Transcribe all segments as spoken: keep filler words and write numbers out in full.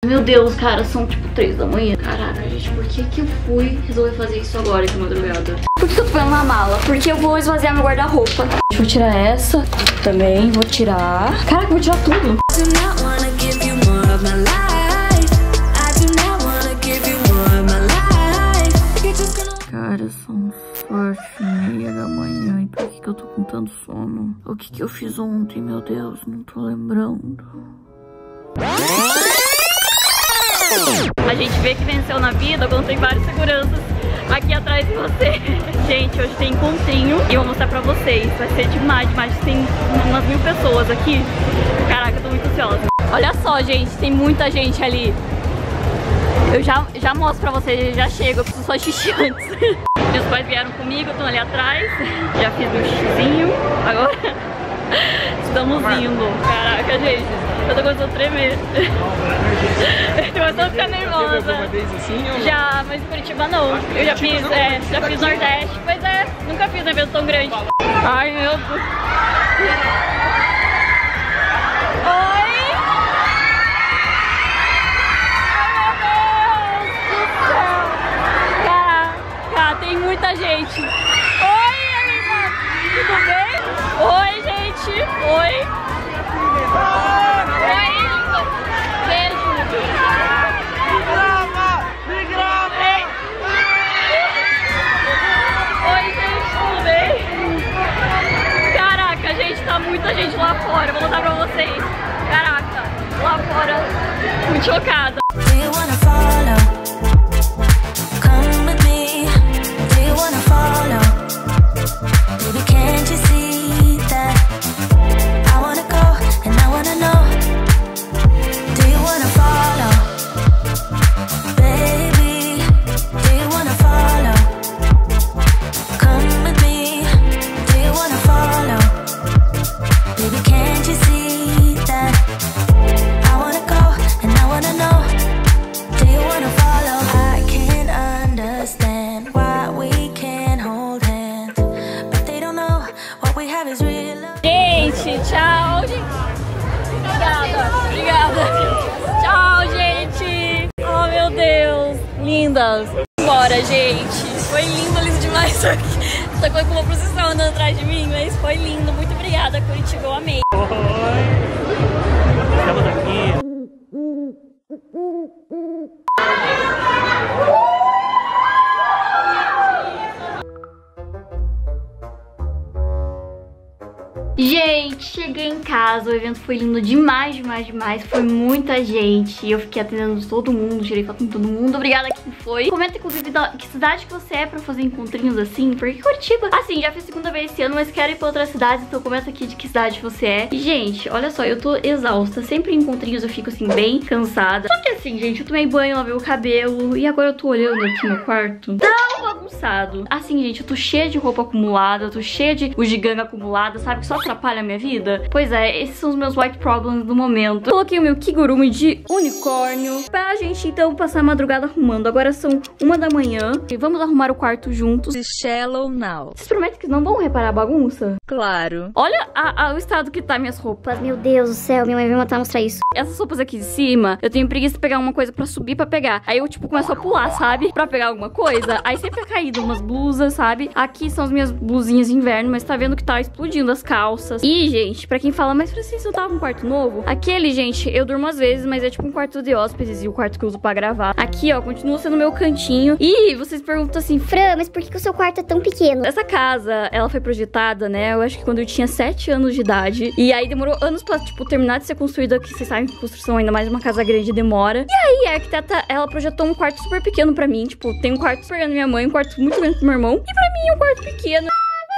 Meu Deus, cara, são tipo três da manhã. Caraca, gente, por que que eu fui resolver fazer isso agora que é madrugada? Por que eu tô pegando uma mala? Porque eu vou esvaziar meu guarda-roupa. Vou tirar essa também, vou tirar. Caraca, vou tirar tudo. Cara, são sete e meia da manhã. E por que que eu tô com tanto sono? O que que eu fiz ontem, meu Deus? Não tô lembrando. A gente vê que venceu na vida quando tem vários seguranças aqui atrás de você. Gente, hoje tem encontrinho e eu vou mostrar pra vocês. Vai ser demais, demais. Tem umas mil pessoas aqui. Caraca, eu tô muito ansiosa. Olha só, gente, tem muita gente ali. Eu já, já mostro pra vocês, já chego, eu preciso só xixi antes. Meus pais vieram comigo, estão ali atrás. Já fiz meu xixizinho, agora estamos indo. Caraca, gente, eu tô começando a tremer. Eu tô começando a ficar nervosa. Já, mas em Curitiba não. Eu já fiz, é, já fiz Nordeste. Pois é, nunca fiz um evento tão grande. Ai, meu Deus. Oi! Tem muita gente. Oi, amiga. Tudo bem? Oi, gente. Oi. Oi. Beijo. Me grava. Me grava. Oi, gente. Tudo bem? Caraca, gente, tá muita gente lá fora. Vou mostrar pra vocês. Caraca, lá fora. Muito chocada. Gente, tchau, gente. Obrigada, obrigada. Tchau, gente. Oh, meu Deus. Lindas. Bora, gente. Foi lindo, lindo demais. Essa coisa com uma procissão andando atrás de mim, mas foi lindo. Muito obrigada, Curitiba. Eu amei. Oi. Estamos aqui. Gente, cheguei em casa, o evento foi lindo demais, demais, demais. Foi muita gente, eu fiquei atendendo todo mundo, tirei foto com todo mundo. Obrigada quem foi. Comenta, inclusive, da, que cidade que você é pra fazer encontrinhos assim, porque Curitiba, assim, já fiz segunda vez esse ano, mas quero ir pra outras cidades, então comenta aqui de que cidade você é. E, gente, olha só, eu tô exausta. Sempre em encontrinhos eu fico, assim, bem cansada. Só que, assim, gente, eu tomei banho, lavei o cabelo e agora eu tô olhando aqui no quarto. Tão bagunçado. Assim, gente, eu tô cheia de roupa acumulada, eu tô cheia de bugiganga acumulada, sabe? Que só atrapalha a minha vida. Pois é, esses são os meus white problems do momento. Coloquei o meu kigurumi de unicórnio pra gente, então, passar a madrugada arrumando. Agora são uma da manhã e vamos arrumar o quarto juntos. Shallow now. Vocês prometem que não vão reparar a bagunça? Claro. Olha a, a, o estado que tá minhas roupas. Meu Deus do céu, minha mãe vai me matar mostrar isso. Essas roupas aqui de cima, eu tenho preguiça de pegar uma coisa pra subir pra pegar. Aí eu, tipo, começo a pular, sabe? Pra pegar alguma coisa. Aí sempre é caído umas blusas, sabe? Aqui são as minhas blusinhas de inverno, mas tá vendo que tá explodindo as calças. E, gente, pra quem fala, mas Francisco, eu tava com um quarto novo? Aquele, gente, eu durmo às vezes, mas é tipo um quarto de hóspedes e o quarto que eu uso pra gravar. Aqui, ó, continua sendo meu cantinho. E vocês perguntam assim, Fran, mas por que, que o seu quarto é tão pequeno? Essa casa, ela foi projetada, né? Eu acho que quando eu tinha sete anos de idade. E aí demorou anos pra, tipo, terminar de ser construída. Que vocês sabem que construção, ainda mais uma casa grande, demora. E aí a arquiteta, ela projetou um quarto super pequeno pra mim. Tipo, tem um quarto super grande pra minha mãe, um quarto muito grande pro meu irmão. E pra mim, um quarto pequeno.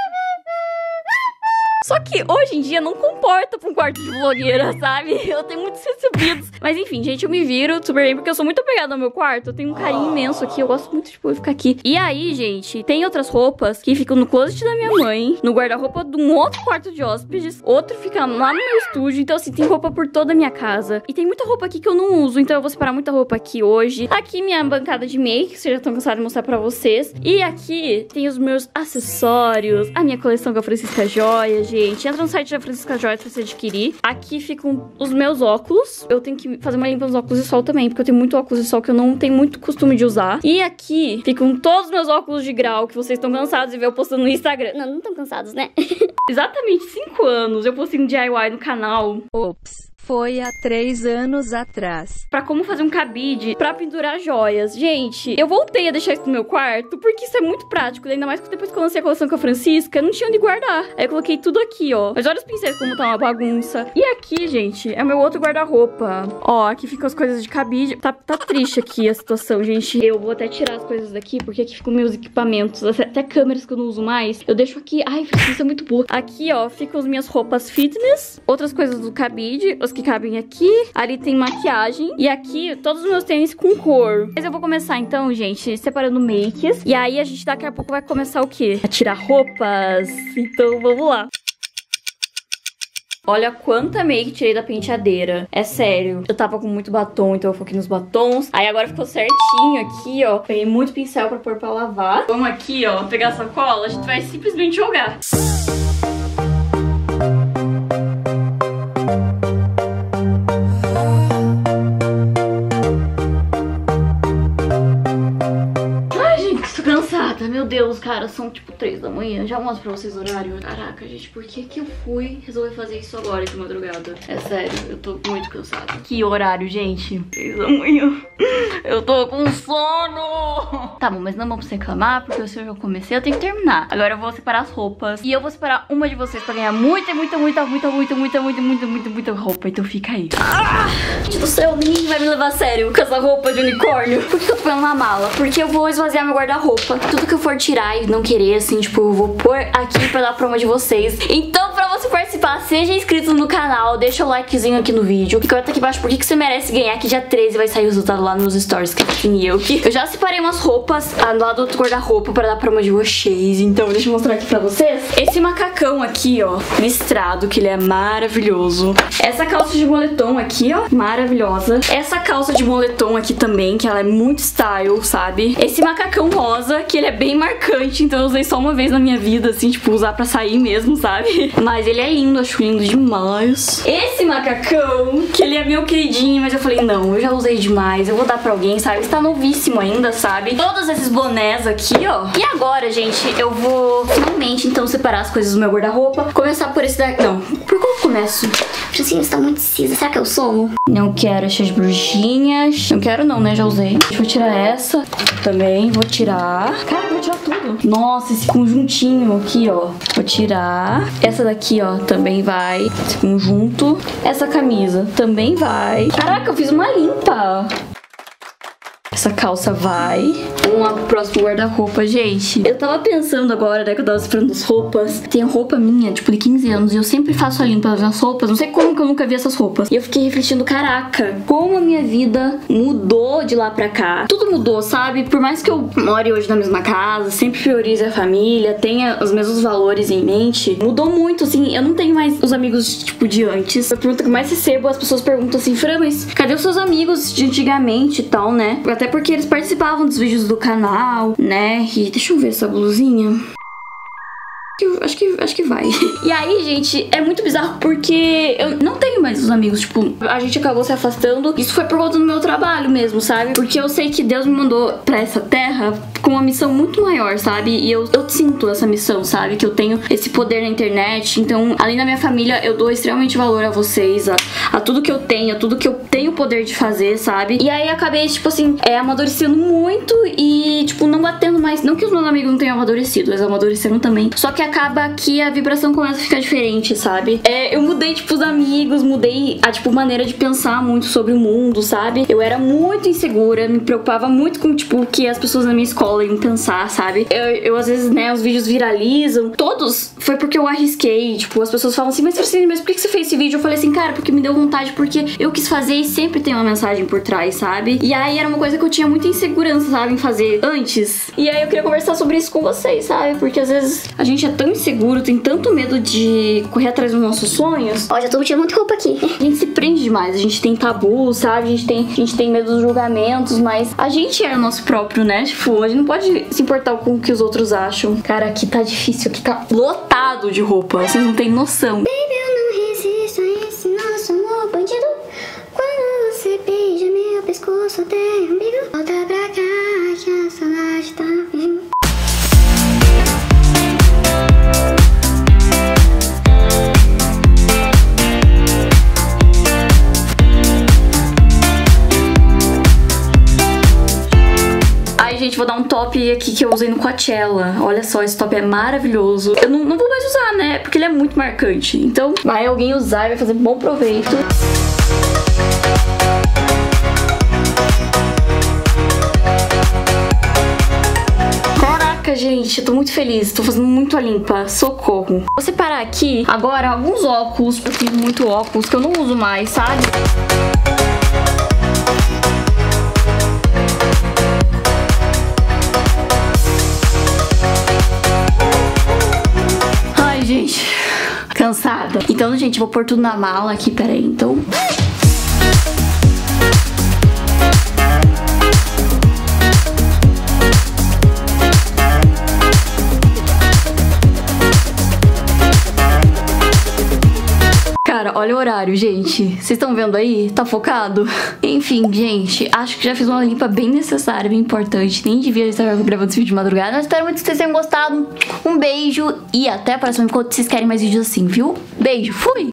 Só que hoje em dia não comporta pra um quarto de blogueira, sabe? Eu tenho muitos recebidos. Mas enfim, gente, eu me viro super bem porque eu sou muito apegada ao meu quarto. Eu tenho um carinho imenso aqui, eu gosto muito de tipo, ficar aqui. E aí, gente, tem outras roupas que ficam no closet da minha mãe, no guarda-roupa de um outro quarto de hóspedes, outro fica lá no meu estúdio. Então assim, tem roupa por toda a minha casa. E tem muita roupa aqui que eu não uso, então eu vou separar muita roupa aqui hoje. Aqui minha bancada de make, que vocês já estão cansados de mostrar pra vocês. E aqui tem os meus acessórios, a minha coleção com a Francisca Joia, gente. gente. Entra no site da Francisca Joias pra você adquirir. Aqui ficam os meus óculos. Eu tenho que fazer uma limpa nos óculos de sol também, porque eu tenho muito óculos de sol que eu não tenho muito costume de usar. E aqui ficam todos os meus óculos de grau que vocês estão cansados de ver eu postando no Instagram. Não, não estão cansados, né? Exatamente cinco anos eu postei um D I Y no canal. Ops. Foi há três anos atrás. Pra como fazer um cabide pra pendurar joias. Gente, eu voltei a deixar isso no meu quarto porque isso é muito prático. Ainda mais que depois que eu lancei a coleção com a Francisca, não tinha onde guardar. Aí eu coloquei tudo aqui, ó. Mas olha os pincéis como tá uma bagunça. E aqui, gente, é o meu outro guarda-roupa. Ó, aqui ficam as coisas de cabide. Tá, tá triste aqui a situação, gente. Eu vou até tirar as coisas daqui porque aqui ficam meus equipamentos. Até câmeras que eu não uso mais. Eu deixo aqui. Ai, Francisca é muito boa. Aqui, ó, ficam as minhas roupas fitness. Outras coisas do cabide. As que cabem aqui, ali tem maquiagem e aqui todos os meus tênis com cor. Mas eu vou começar então, gente, separando makes e aí a gente daqui a pouco vai começar o quê? A tirar roupas. Então vamos lá. Olha quanta make tirei da penteadeira. É sério. Eu tava com muito batom, então eu foquei nos batons. Aí agora ficou certinho aqui, ó. Peguei muito pincel pra pôr pra lavar. Vamos aqui, ó, pegar a sacola. A gente vai simplesmente jogar. Meu Deus, cara, são tipo três da manhã. Já mostro pra vocês o horário. Caraca, gente, por que que eu fui resolver fazer isso agora de madrugada? É sério, eu tô muito cansada. Que horário, gente? três da manhã. Eu tô com sono. Tá bom, mas não vamos reclamar, porque se eu já comecei, eu tenho que terminar. Agora eu vou separar as roupas. E eu vou separar uma de vocês pra ganhar muita, muita, muita, muita, muita, muita, muita, muita, muita, muita roupa. Então fica aí. Ah! Gente do céu, ninguém vai me levar a sério com essa roupa de unicórnio. Por que eu tô põe na mala? Porque eu vou esvaziar meu guarda-roupa. Tudo que eu for tirar e não querer, assim, tipo, eu vou pôr aqui pra dar pra uma de vocês. Então, pra você participar, seja inscrito no canal, deixa o likezinho aqui no vídeo. E comenta aqui embaixo por que você merece ganhar, que dia treze vai sair o resultado lá nos stories, que assim, eu que... Eu já separei umas roupas lá do outro guarda-roupa pra dar pra uma de vocês. Então, deixa eu mostrar aqui pra vocês. Esse macacão aqui, ó, listrado, que ele é maravilhoso. Essa calça de moletom aqui, ó, maravilhosa. Essa calça de moletom aqui também, que ela é muito style, sabe? Esse macacão rosa, que ele é bem marcante, então eu usei só uma vez na minha vida, assim, tipo, usar pra sair mesmo, sabe? Mas ele é lindo, acho lindo demais. Esse macacão, que ele é meu queridinho, mas eu falei, não, eu já usei demais, eu vou dar pra alguém, sabe? Está novíssimo ainda, sabe? Todos esses bonés aqui, ó. E agora, gente, eu vou finalmente, então, separar as coisas do meu guarda-roupa. Começar por esse daqui. Não, por qual eu começo? Francinha, você tá muito cisa. Será que eu sono? Não quero essas bruxinhas. Não quero não, né? Já usei. Deixa eu tirar essa também. Vou tirar. Cara, vou tirar tudo. Nossa, esse conjuntinho aqui, ó. Vou tirar. Essa daqui, ó, também vai. Esse conjunto. Essa camisa também vai. Caraca, eu fiz uma limpa. Essa calça vai. Vamos lá pro próximo guarda-roupa, gente. Eu tava pensando agora, né, que eu tava separando as roupas. Tem roupa minha, tipo, de quinze anos. E eu sempre faço a limpa nas roupas. Não sei como que eu nunca vi essas roupas. E eu fiquei refletindo, caraca, como a minha vida mudou de lá pra cá. Tudo mudou, sabe? Por mais que eu more hoje na mesma casa, sempre priorize a família, tenha os mesmos valores em mente, mudou muito, assim. Eu não tenho mais os amigos, tipo, de antes. A pergunta que eu mais recebo, as pessoas perguntam assim, Fran, mas cadê os seus amigos de antigamente e tal, né? Até porque eles participavam dos vídeos do canal, né? E deixa eu ver essa blusinha. Eu acho que, acho que vai. E aí, gente, é muito bizarro porque eu não tenho mais os amigos, tipo, a gente acabou se afastando. Isso foi por conta do meu trabalho mesmo, sabe? Porque eu sei que Deus me mandou pra essa terra com uma missão muito maior, sabe? E eu, eu sinto essa missão, sabe? Que eu tenho esse poder na internet. Então, além da minha família, eu dou extremamente valor a vocês, a, a tudo que eu tenho, a tudo que eu tenho o poder de fazer, sabe? E aí, acabei, tipo assim, é, amadurecendo muito e, tipo, não batendo mais. Não que os meus amigos não tenham amadurecido, eles amadureceram também. Só que acaba que a vibração começa a ficar diferente, sabe? É, eu mudei, tipo, os amigos, mudei a, tipo, maneira de pensar muito sobre o mundo, sabe? Eu era muito insegura, me preocupava muito com, tipo, o que as pessoas na minha escola iam pensar, sabe? Eu, eu às vezes, né, os vídeos viralizam. Todos foi porque eu arrisquei, tipo, as pessoas falam assim, mas Francine, mas por que você fez esse vídeo? Eu falei assim, cara, porque me deu vontade, porque eu quis fazer e sempre tem uma mensagem por trás, sabe? E aí era uma coisa que eu tinha muita insegurança, sabe, em fazer antes. E aí eu queria conversar sobre isso com vocês, sabe? Porque às vezes a gente é tão inseguro, tem tanto medo de correr atrás dos nossos sonhos. Ó, já tô tirando muita roupa aqui. A gente se prende demais, a gente tem tabu, sabe? A gente tem, a gente tem medo dos julgamentos, mas a gente é o nosso próprio, né? Tipo, a gente não pode se importar com o que os outros acham. Cara, aqui tá difícil, aqui tá lotado de roupa, vocês não têm noção. Baby, eu não resisto a esse nosso amor bandido. Quando você beija meu pescoço até o umbigo, volta pra cá que a saudade tá vindo. Gente, vou dar um top aqui que eu usei no Coachella. Olha só, esse top é maravilhoso. Eu não, não vou mais usar, né? Porque ele é muito marcante. Então, vai alguém usar e vai fazer bom proveito. Caraca, gente, eu tô muito feliz. Tô fazendo muito a limpa. Socorro. Vou separar aqui agora alguns óculos. Eu tenho muito óculos que eu não uso mais, sabe? Gente, cansada. Então, gente, vou pôr tudo na mala aqui, peraí, então... Cara, olha o horário, gente. Vocês estão vendo aí? Tá focado? Enfim, gente, acho que já fiz uma limpa bem necessária, bem importante. Nem devia estar gravando esse vídeo de madrugada. Mas espero muito que vocês tenham gostado. Um beijo e até a próxima enquanto vocês querem mais vídeos assim, viu? Beijo, fui!